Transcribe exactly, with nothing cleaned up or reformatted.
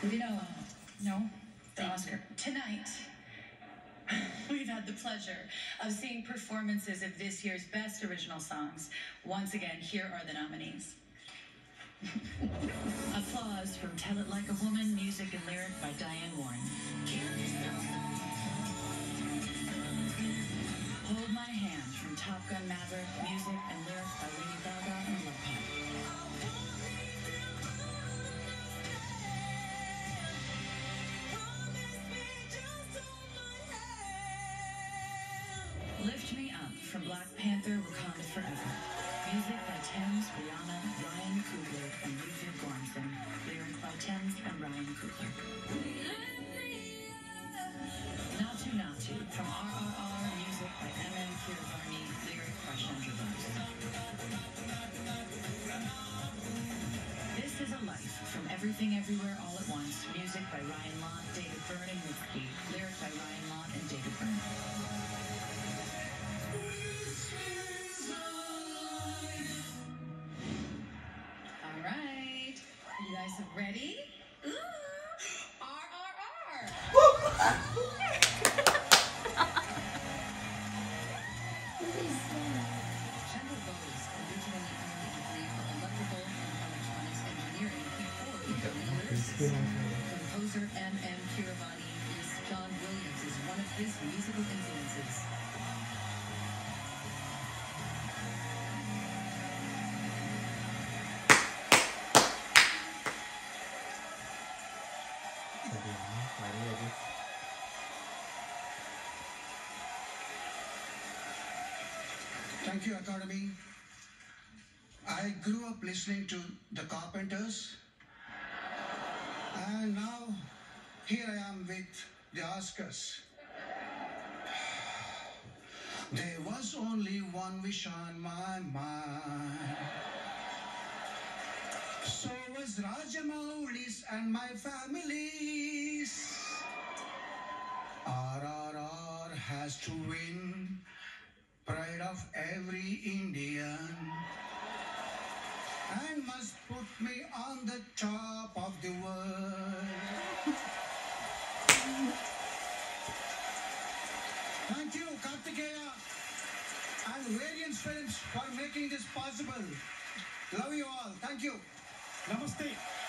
You know, no, the Oscar. Tonight, we've had the pleasure of seeing performances of this year's best original songs. Once again, here are the nominees. Applause from Tell It Like a Woman, music and lyric by Diane Warren. Hold My Hand from Top Gun Maverick, music and lyric by Lady Gaga and Love Pump. Lift Me Up from Black Panther, Wakanda Forever. Music by Thames, Rihanna, Ryan Coogler, and Ludwig Göransson. Lyric by Thames and Ryan Coogler. Natu Natu from R R R, music by M M Keeravani, lyric by Chandra Bose. This Is a Life from Everything Everywhere All at Once, music by Ryan Lott, David Byrne, and Mitski. Lyric by Ryan Lott and David Byrne. All right, you guys ready? Ooh, R R R. Chandra Bose originally earned a degree for electrical and electronics engineering before becoming a lyricist. Composer M M Keeravani is John Williams is one of his musical influences. Thank you, Academy. I grew up listening to the Carpenters, and now here I am with the Oscars. There was only one wish on my mind. So was Rajamouli's and my family's. R R R has to win. Pride of every Indian, and must put me on the top of the world. Thank you, Kartikeya and Variance Films for making this possible. Love you all. Thank you. Namaste.